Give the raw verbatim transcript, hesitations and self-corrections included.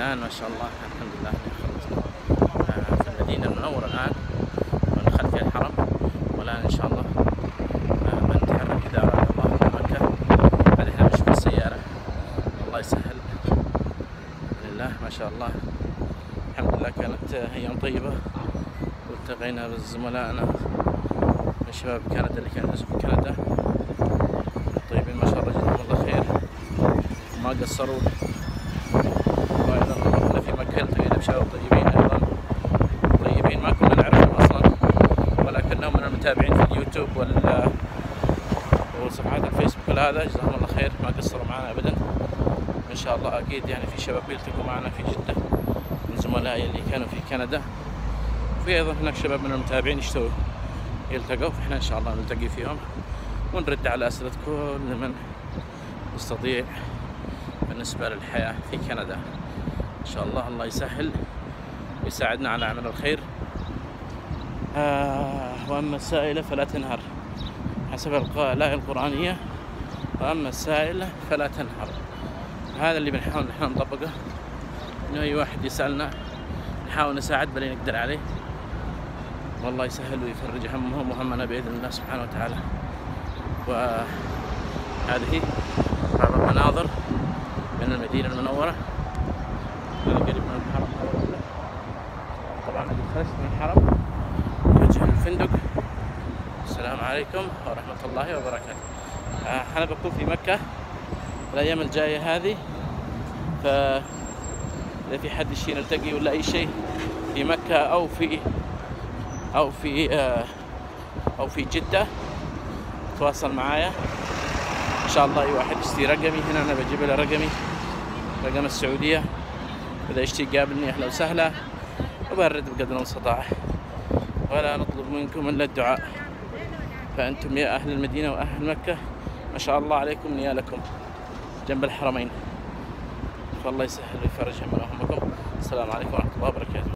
الآن ما شاء الله الحمد لله خلصنا في المدينة المنورة الآن من خلف الحرم، والآن إن شاء الله بنتحرك إذا أراد الله إلى مكة. بعد إحنا نشوف السيارة، الله يسهل لله ما شاء الله. الحمد لله كانت أيام طيبة، والتقينا بزملائنا من شباب كندا اللي كانوا يدرسوا في كندا طيبين ما شاء الله، جزاهم الله خير ما قصروا. وأيضا رحنا في مكة التقينا بشباب طيبين أيضا طيبين ما كنا نعرفهم أصلا، ولكنهم من المتابعين في اليوتيوب وال وصفحات الفيسبوك وهذا، جزاهم الله خير ما قصروا معنا أبدا. إن شاء الله أكيد يعني في شباب بيلتقوا معنا في جدة من زملائي اللي كانوا في كندا، وفي أيضا هناك شباب من المتابعين يشتوا يلتقوا، فإحنا إن شاء الله نلتقي فيهم ونرد على أسئلة كل من يستطيع بالنسبة للحياة في كندا. إن شاء الله الله يسهل ويساعدنا على عمل الخير. آه وأما السائلة فلا تنهر، حسب الآية القرآنية، وأما السائلة فلا تنهر. هذا اللي بنحاول نحن نطبقه، إنه أي واحد يسألنا نحاول نساعد بل نقدر عليه، والله يسهل ويفرج همهم وهمنا بإذن الله سبحانه وتعالى. وهذه بعض المناظر من المدينة المنورة. هذا قريب من الحرم، طبعا قد خرجت من الحرم وجه الفندق. السلام عليكم ورحمة الله وبركاته. أنا بكون في مكة الأيام الجاية هذه، فإذا في حد يشي نلتقي ولا أي شيء في مكة أو في أو في أو في جدة تواصل معايا إن شاء الله. أي واحد يشتري رقمي هنا أنا بجيب له رقمي، رقم السعودية، إذا يشتري يقابلني أهلا وسهلا، وبرد بقدر المستطاع، ولا نطلب منكم إلا الدعاء. فأنتم يا أهل المدينة وأهل مكة ما شاء الله عليكم نيالكم جنب الحرمين، فالله يسهل ويفرج همكم. السلام عليكم ورحمة الله وبركاته.